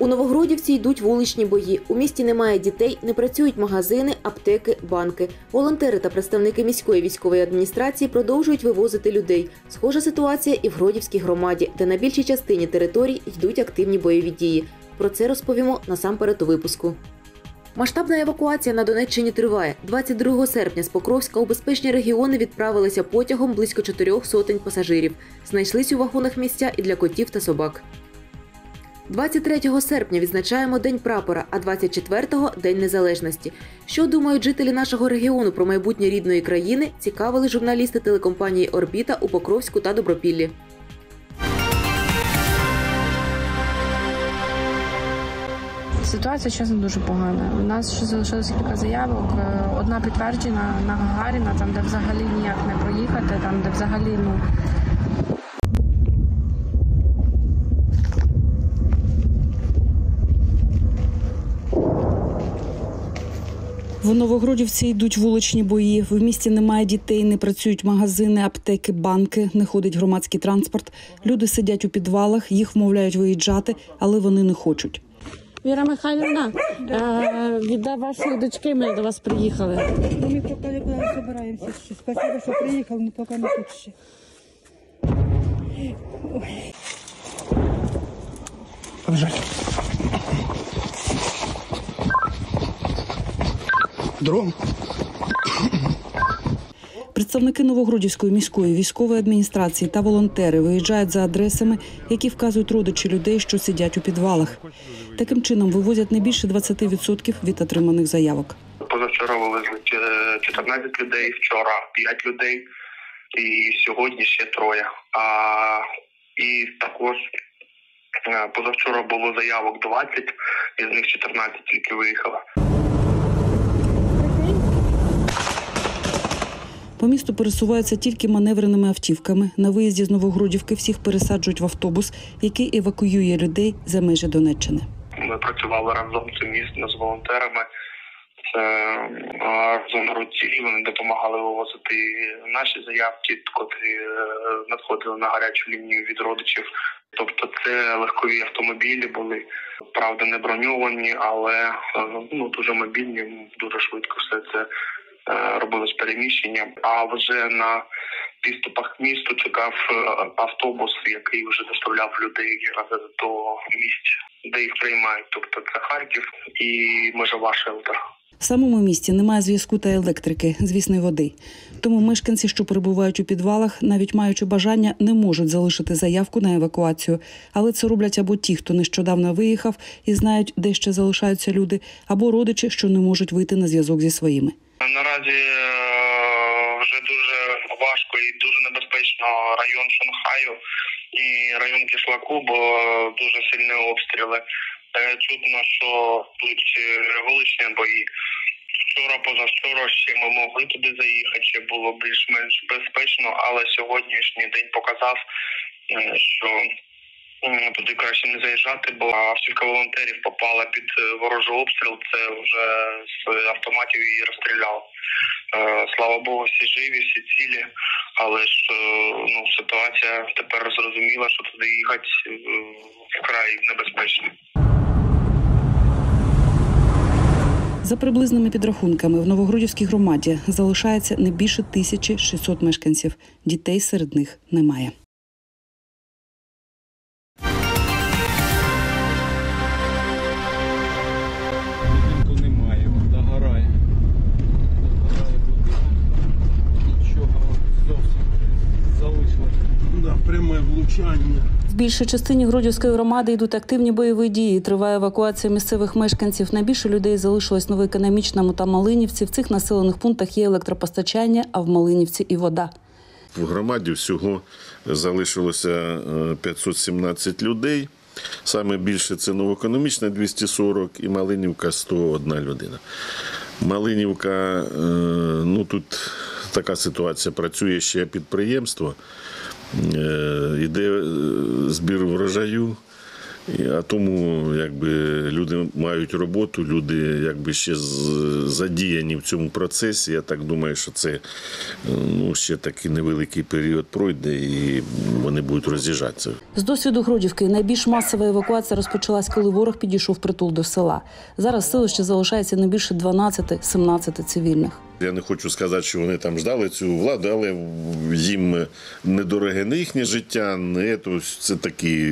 У Новогродівці йдуть вуличні бої. У місті немає дітей, не працюють магазини, аптеки, банки. Волонтери та представники міської військової адміністрації продовжують вивозити людей. Схожа ситуація і в Гродівській громаді, де на більшій частині територій йдуть активні бойові дії. Про це розповімо насамперед у випуску. Масштабна евакуація на Донеччині триває. 22 серпня з Покровська у безпечні регіони відправилися потягом близько 400 пасажирів. Знайшлись у вагонах місця і для котів та собак. 23 серпня відзначаємо День прапора, а 24-го – День Незалежності. Що думають жителі нашого регіону про майбутнє рідної країни, цікавили журналісти телекомпанії «Орбіта» у Покровську та Добропіллі. Ситуація, чесно, дуже погана. У нас ще залишилось кілька заявок. Одна підтверджена на Гагаріна, там, де взагалі ніяк не проїхати, там, де взагалі, В Новогродівці йдуть вуличні бої. В місті немає дітей, не працюють магазини, аптеки, банки, не ходить громадський транспорт. Люди сидять у підвалах, їх вмовляють виїжджати, але вони не хочуть. Віра Михайлівна, від вашої дочки ми до вас приїхали. Ми поки не збираємося ще. Спасибо, що приїхав, але поки не тут ще. Побежали. Дрон. Представники Новогродівської міської військової адміністрації та волонтери виїжджають за адресами, які вказують родичі людей, що сидять у підвалах. Таким чином вивозять не більше 20% від отриманих заявок. Позавчора вивезли 14 людей, вчора 5 людей і сьогодні ще 3. І також позавчора було заявок 20, із них 14 тільки виїхало. По місту пересуваються тільки маневреними автівками. На виїзді з Новогродівки всіх пересаджують в автобус, який евакуює людей за межі Донеччини. Ми працювали разом сумісно з волонтерами. Це разом руці, вони допомагали вивозити наші заявки, котрі надходили на гарячу лінію від родичів. Тобто це легкові автомобілі були, правда не броньовані, але дуже мобільні, дуже швидко все це робилось переміщення. А вже на підступах к місту чекав автобус, який вже доставляв людей до місць, де їх приймають. Тобто це Харків і межова шелтер. В самому місті немає зв'язку та електрики, звісно, й води. Тому мешканці, що перебувають у підвалах, навіть маючи бажання, не можуть залишити заявку на евакуацію. Але це роблять або ті, хто нещодавно виїхав і знають, де ще залишаються люди, або родичі, що не можуть вийти на зв'язок зі своїми. Наразі вже дуже важко і дуже небезпечно район Шанхаю і район Кишлаку, бо дуже сильні обстріли. Чутно, що тут вуличні бої. Вчора, позавчора ще ми могли туди заїхати, ще було більш-менш безпечно, але сьогоднішній день показав, що туди краще не заїжджати, бо автівка волонтерів попала під ворожий обстріл, це вже з автоматів її розстріляв. Слава Богу, всі живі, всі цілі, але ж ситуація тепер зрозуміла, що туди їхати вкрай небезпечно. За приблизними підрахунками, в Новогродівській громаді залишається не більше 1600 мешканців. Дітей серед них немає. Будинку немає, догорає. Догорає будинок. Нічого зовсім залишилось. Пряме влучання. В більшій частині Гродівської громади йдуть активні бойові дії. Триває евакуація місцевих мешканців. Найбільше людей залишилось в Новоекономічному та Малинівці. В цих населених пунктах є електропостачання, а в Малинівці і вода. В громаді всього залишилося 517 людей. Саме більше це Новоекономічна – 240 і Малинівка – 101 людина. Малинівка, тут така ситуація, працює ще підприємство, йде збір врожаю, А тому люди мають роботу, люди ще задіяні в цьому процесі. Я так думаю, що це ще такий невеликий період пройде і вони будуть роз'їжджатися. З досвіду Гродівки найбільш масова евакуація розпочалась, коли ворог підійшов впритул до села. Зараз в селищі залишається не більше 12-17 цивільних. Я не хочу сказати, що вони там ждали цю владу, але їм недороге не їхнє життя, це такі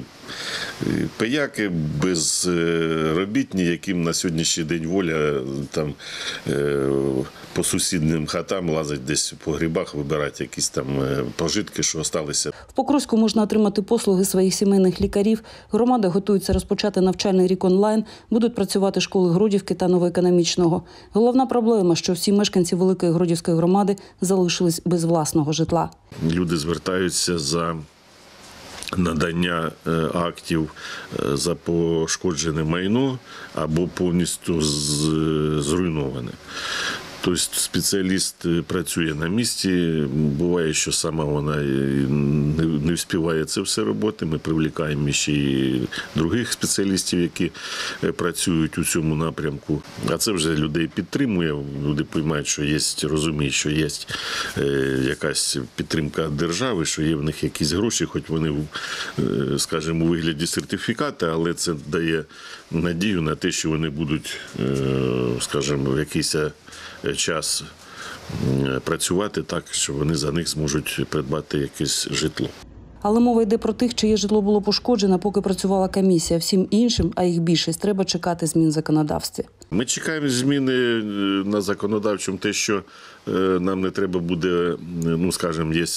пияки безробітні, яким на сьогоднішній день воля там по сусіднім хатам лазить десь по грибах, вибирати якісь там пожитки, що залишилися. В Покровську можна отримати послуги своїх сімейних лікарів. Громада готується розпочати навчальний рік онлайн, будуть працювати школи Гродівки та Новоекономічного. Головна проблема, що всі мешканці Великої Гродівської громади залишились без власного житла. Люди звертаються за надання актів за пошкоджене майно або повністю зруйноване. Тобто спеціаліст працює на місці, буває, що сама вона не встигає це все робити. Ми привлікаємо ще й других спеціалістів, які працюють у цьому напрямку. А це вже людей підтримує, люди розуміють, що є, розуміють, що є якась підтримка держави, що є в них якісь гроші, хоч вони, скажімо, у вигляді сертифіката, але це дає надію на те, що вони будуть, скажімо, в якийсь час працювати так, що вони за них зможуть придбати якесь житло. Але мова йде про тих, чиє житло було пошкоджено, поки працювала комісія. Всім іншим, а їх більшість, треба чекати змін в законодавстві. Ми чекаємо зміни на законодавчому, те, що нам не треба буде, скажімо, є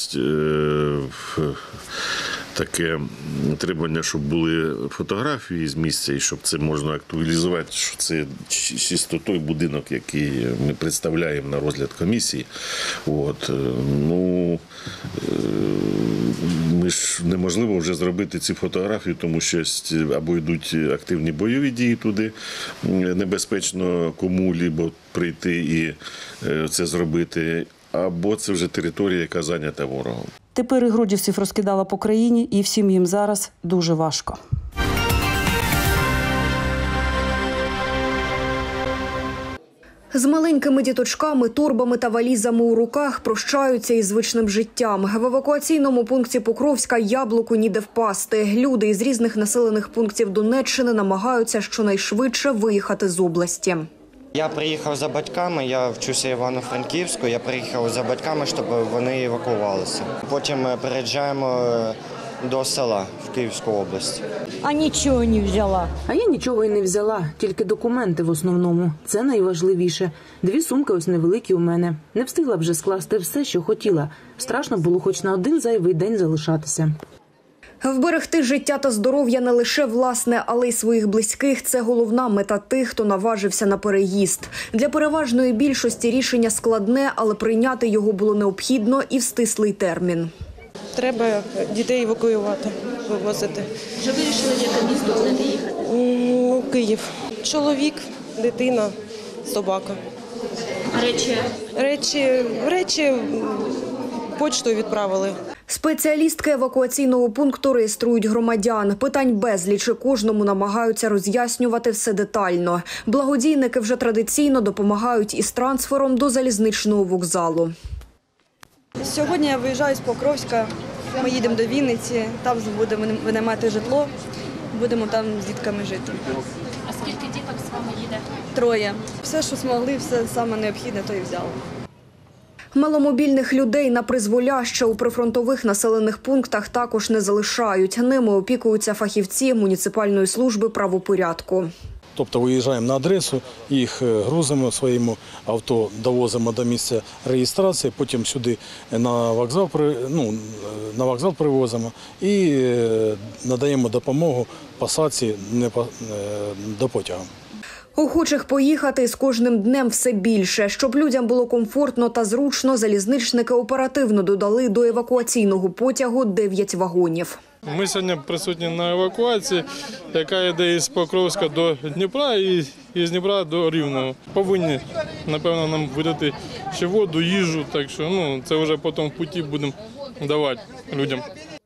таке требування, щоб були фотографії з місця, і щоб це можна актуалізувати, що це чисто той будинок, який ми представляємо на розгляд комісії. Ми ж неможливо вже зробити ці фотографії, тому що або йдуть активні бойові дії туди, небезпечно кому-либо прийти і це зробити, або це вже територія, яка зайнята ворогом. Тепер і гродівців розкидала по країні, і всім їм зараз дуже важко. З маленькими діточками, торбами та валізами у руках прощаються із звичним життям. В евакуаційному пункті Покровська яблуку ніде впасти. Люди із різних населених пунктів Донеччини намагаються щонайшвидше виїхати з області. Я приїхав за батьками, я вчуся в Івано-Франківську, я приїхав за батьками, щоб вони евакуювалися. Потім переїжджаємо до села в Київську область. А нічого не взяла. А я нічого і не взяла, тільки документи в основному. Це найважливіше. 2 сумки ось невеликі у мене. Не встигла вже скласти все, що хотіла. Страшно було хоч на один зайвий день залишатися. Вберегти життя та здоров'я не лише власне, але й своїх близьких – це головна мета тих, хто наважився на переїзд. Для переважної більшості рішення складне, але прийняти його було необхідно і в стислий термін. Треба дітей евакуювати, вивозити. Вже вирішили, в яке місто будете їхати? У Київ. Чоловік, дитина, собака. Речі почтою відправили. Спеціалістки евакуаційного пункту реєструють громадян. Питань безліч, і кожному намагаються роз'яснювати все детально. Благодійники вже традиційно допомагають із трансфером до залізничного вокзалу. Сьогодні я виїжджаю з Покровська, ми їдемо до Вінниці, там будемо винаймати житло, будемо там з дітками жити. А скільки діток з вами їде? 3. Все, що змогли, все саме необхідне, то і взяли. Маломобільних людей на призволяще у прифронтових населених пунктах також не залишають. Ними опікуються фахівці муніципальної служби правопорядку. Тобто виїжджаємо на адресу, їх грузимо своїм авто, довозимо до місця реєстрації, потім сюди на вокзал привозимо і надаємо допомогу посадці до потягу. Охочих поїхати з кожним днем все більше. Щоб людям було комфортно та зручно, залізничники оперативно додали до евакуаційного потягу 9 вагонів. Ми сьогодні присутні на евакуації, яка йде із Покровська до Дніпра і з Дніпра до Рівного. Повинні, напевно, нам видати ще воду, їжу, так що це вже потім в путі будемо давати людям.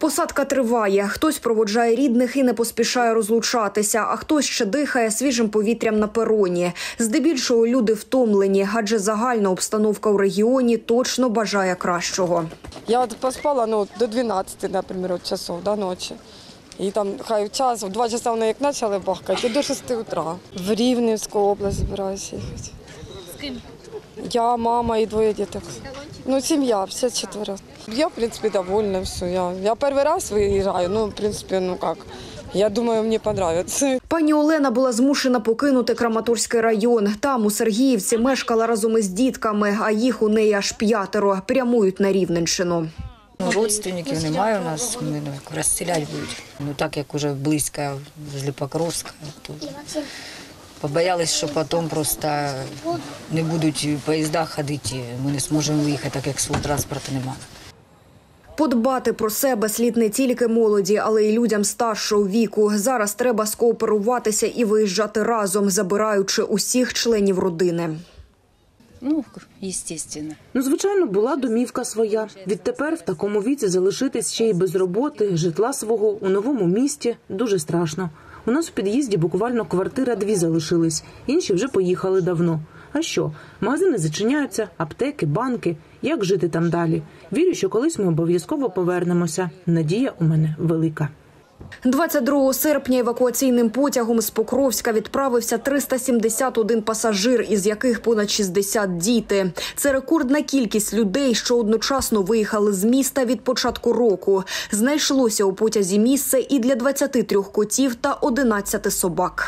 Посадка триває. Хтось проводжає рідних і не поспішає розлучатися, а хтось ще дихає свіжим повітрям на пероні. Здебільшого люди втомлені, адже загальна обстановка у регіоні точно бажає кращого. Я от поспала до 12, наприклад, часов ночі. І там хай в час, в 2 часа вони як почали бахкати, до 6 утра. В Рівненську область збираюся їхати. З ким? Я, мама і 2 діток. Сім'я, все 4. Я, в принципі, довольна, все. Я перший раз виїжджаю, в принципі, я думаю, мені подобається. Пані Олена була змушена покинути Краматорський район. Там, у Сергіївці, мешкала разом із дітками, а їх у неї аж 5. Прямують на Рівненщину. Родственників немає у нас, розстріляти будуть. Так як вже близько, возле Покровська, то побоялись, що потім просто не будуть поїзда ходити, ми не зможемо виїхати, так як свого транспорту немає. Подбати про себе слід не тільки молоді, але й людям старшого віку. Зараз треба скооперуватися і виїжджати разом, забираючи усіх членів родини. Звісно. Звичайно, була домівка своя. Відтепер в такому віці залишитись ще й без роботи, житла свого у новому місті дуже страшно. У нас в під'їзді буквально квартира 2 залишились, інші вже поїхали давно. А що? Магазини зачиняються, аптеки, банки. Як жити там далі? Вірю, що колись ми обов'язково повернемося. Надія у мене велика. 22 серпня евакуаційним потягом з Покровська відправився 371 пасажир, із яких понад 60 діти. Це рекордна кількість людей, що одночасно виїхали з міста від початку року. Знайшлося у потязі місце і для 23 котів та 11 собак.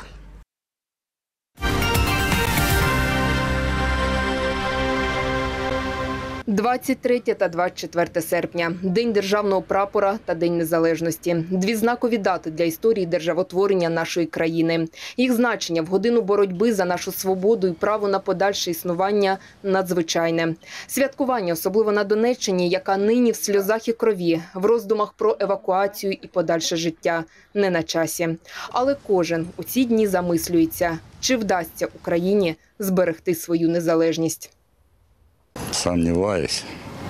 – 23 та 24 серпня – День державного прапора та День незалежності. 2 знакові дати для історії державотворення нашої країни. Їх значення в годину боротьби за нашу свободу і право на подальше існування надзвичайне. Святкування, особливо на Донеччині, яка нині в сльозах і крові, в роздумах про евакуацію і подальше життя, не на часі. Але кожен у ці дні замислюється, чи вдасться Україні зберегти свою незалежність. Сомневаюсь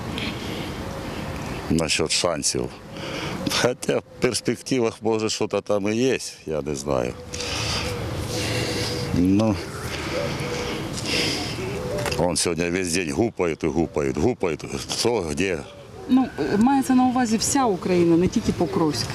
насчет шансів. Хотя в перспективах, може, что-то там и есть, я не знаю. Он сегодня весь день гупает и гупает, гупает. Кто, где? Мається на увазі вся Україна, не тільки Покровськ.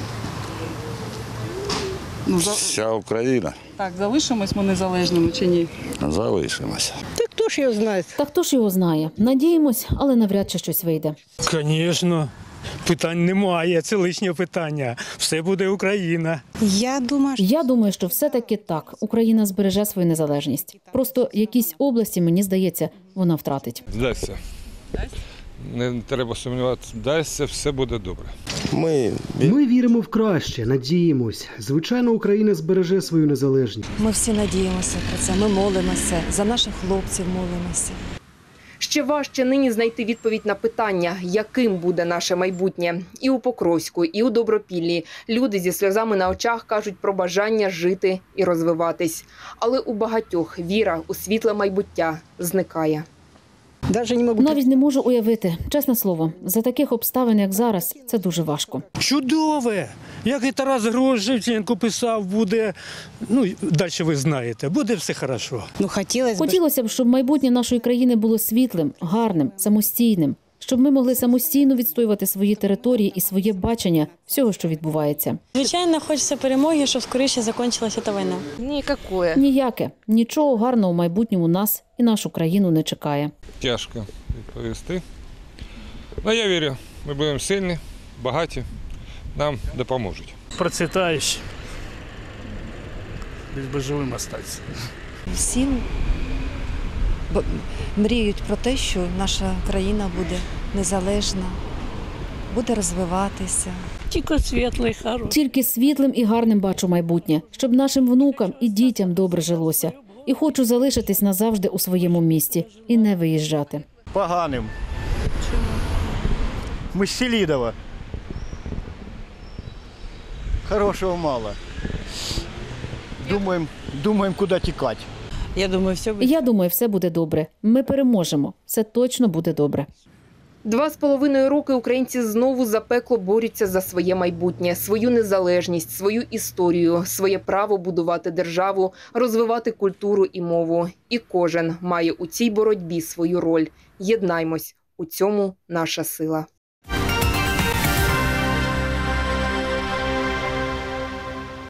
Вся Україна? Так, залишимось ми незалежними чи ні? Залишимося. Хто ж його знає? Та хто ж його знає? Надіємось, але навряд чи щось вийде. Звісно. Питань немає, це лишнє питання. Все буде Україна. Я думаю, що все-таки так. Україна збереже свою незалежність. Просто якісь області, мені здається, вона втратить. Вдасться. Не треба сумніватися. Вдасться, все буде добре. Ми віримо в краще, надіємось. Звичайно, Україна збереже свою незалежність. Ми всі надіємося про це, ми молимося, за наших хлопців молимося. Ще важче нині знайти відповідь на питання, яким буде наше майбутнє. І у Покровську, і у Добропіллі люди зі сльозами на очах кажуть про бажання жити і розвиватись. Але у багатьох віра у світле майбуття зникає. Навіть не можу уявити. Чесне слово, за таких обставин, як зараз, це дуже важко. Чудове! Як і Тарас Грош Шевченко писав, буде, далі ви знаєте, буде все хорошо. Хотілося б, щоб майбутнє нашої країни було світлим, гарним, самостійним. Щоб ми могли самостійно відстоювати свої території і своє бачення всього, що відбувається. Звичайно, хочеться перемоги, щоб скоріше закінчилася та війна. Ніяке. Нічого гарного в майбутньому нас і нашу країну не чекає. Тяжко відповісти. Але я вірю, ми будемо сильні, багаті, нам допоможуть. Процвітаєш, без живим остатися. Всі мріють про те, що наша країна буде незалежна, буде розвиватися. Тільки світлим і гарним бачу майбутнє, щоб нашим внукам і дітям добре жилося. І хочу залишитись назавжди у своєму місті і не виїжджати. Поганим. Ми з Селідова. Хорошого мало. Думаємо, куди тікати. Я думаю, все буде добре. Ми переможемо. Все точно буде добре. 2,5 роки українці знову запекло борються за своє майбутнє, свою незалежність, свою історію, своє право будувати державу, розвивати культуру і мову. І кожен має у цій боротьбі свою роль. Єднаймось, у цьому наша сила.